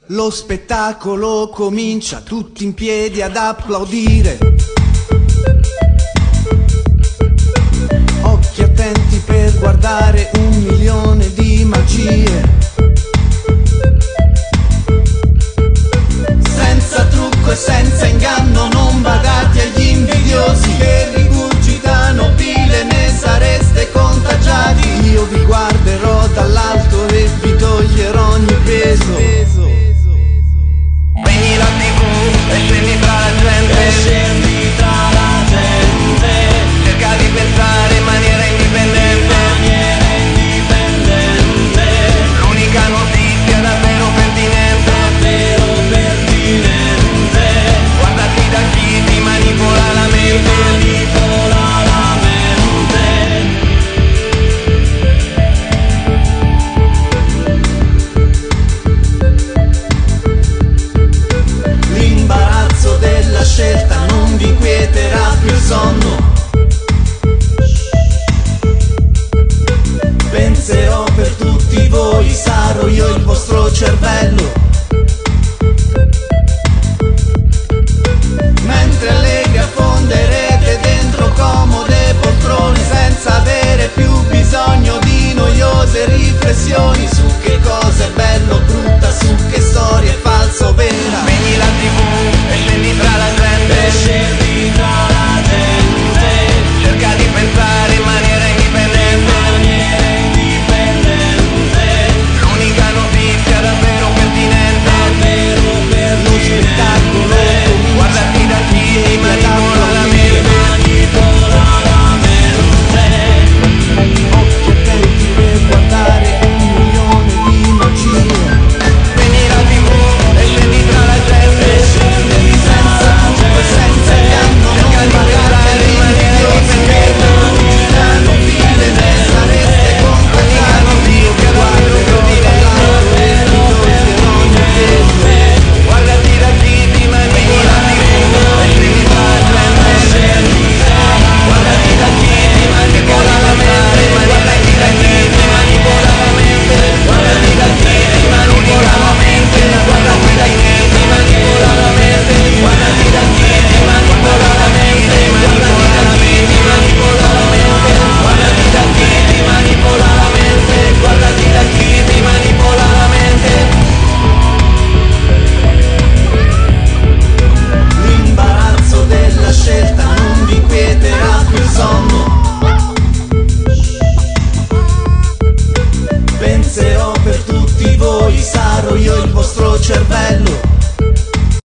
Lo spettacolo comincia, tutti in piedi ad applaudire. Occhi attenti per guardare 1.000.000 di magie. Senza trucco e senza inganno, non badate agli invidiosi che rigurgitano pile, ne sareste contagiati. Io vi guarderò dall'alto e vi toglierò ogni peso. Spegni la TV e scendi tra la gente, cerca di pensare in maniera indipendente, l'unica notizia davvero pertinente, guardati da chi ti manipola la mente. L'imbarazzo della scelta non vi quieterà più il sonno. Penserò per tutti voi, sarò io il vostro cervello. Mentre allegri affonderete dentro comode poltrone, senza avere più bisogno di noiose riflessioni su che cosa è bello o brutta, su che storia è falsa o vera. Spegni la TV e scendi tra la gente, cerca di pensare in maniera indipendente, l'unica notizia davvero pertinente, Lo spettacolo guardati da chi ti manipola la mente. occhi attenti per guardare 1.000.000 di magie. Spegni la TV e scendi tra la gente, Senza trucco e senza inganno, cerca non di badate pensare in agli maniera invidiosi che rigurgitano pile, ne sareste contagiati. Io vi guarderò dall'alto e vi toglierò ogni peso. guardati da chi ti manipola la mente, e scendi tra la gente, guardati da chi ti manipola la mente, guardati da chi ti manipola la mente, guardati da chi ti manipola la mente, guardati da chi ti manipola la mente, guardati da chi ti manipola la mente, guardati da chi ti manipola la mente, guardati da chi ti manipola la mente, guardati da chi ti manipola la mente. L'imbarazzo della scelta non vi quieterà più il sonno. Penserò per tutti voi, sarò io il vostro cervello.